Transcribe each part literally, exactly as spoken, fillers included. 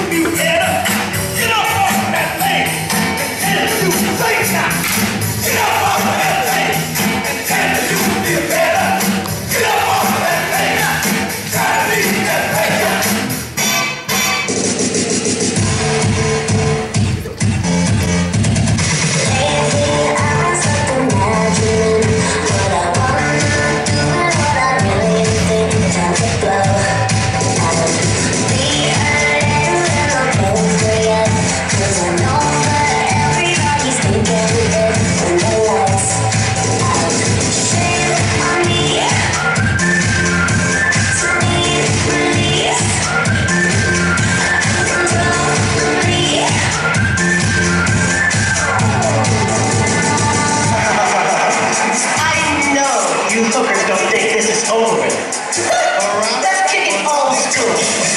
You better get up off that thing and tell it you right now. Get up off that thing and tell it you feel better. Get up off that thing. Try to leave that thing. You hookers don't think this is over. Alright? Let's kick it old school.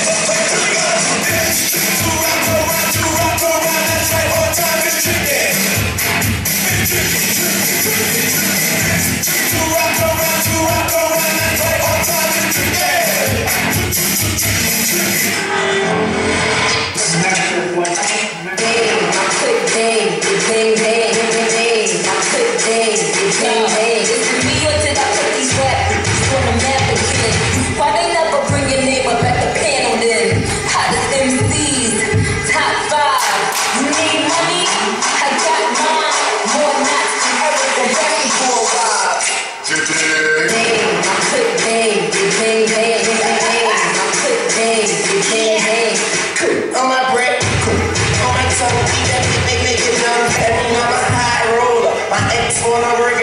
On my bread, on my tongue, eat that, make me get numb. Every on my high roller, my ex wanna work.